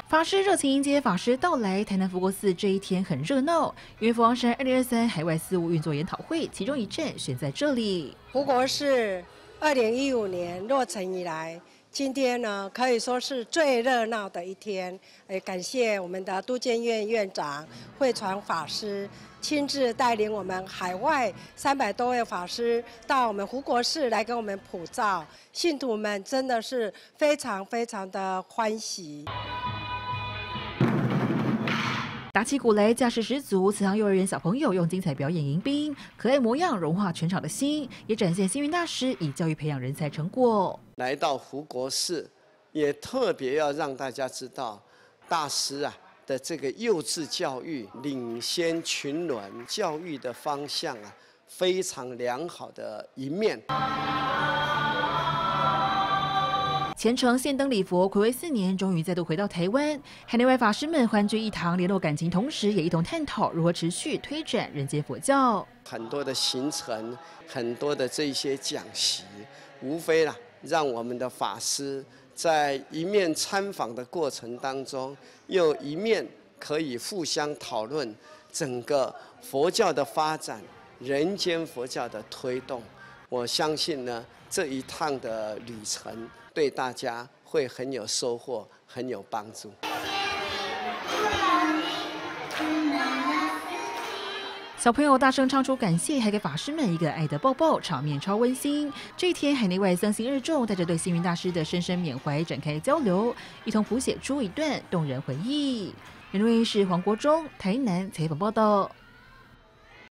法师热情迎接法师到来，台南福国寺这一天很热闹，因为佛光山2023海外事务运作研讨会其中一站选在这里。 福国寺2015年落成以来，今天呢可以说是最热闹的一天。也感谢我们的都监院院长慧传法师亲自带领我们海外300多位法师到我们福国寺来跟我们普照，信徒们真的是非常非常的欢喜。 打起鼓来，架势十足。慈航幼儿园小朋友用精彩表演迎宾，可爱模样融化全场的心，也展现星云大师以教育培养人才成果。 来到福国寺，也特别要让大家知道，大师的这个幼稚教育领先群伦教育的方向非常良好的一面。 虔诚献灯礼佛，睽违4年，终于再度回到台湾。海内外法师们欢聚一堂，联络感情，同时也一同探讨如何持续推展人间佛教。 很多的行程，很多的这些讲习，无非让我们的法师在一面参访的过程当中，又一面可以互相讨论整个佛教的发展，人间佛教的推动。我相信呢，这一趟的旅程对大家会很有收获，很有帮助。 小朋友大声唱出感谢，还给法师们一个爱的抱抱，场面超温馨。这一天，海内外僧行日众带着对星云大师的深深缅怀展开交流，一同谱写出一段动人回忆。人卫视黄国忠台南采访报道。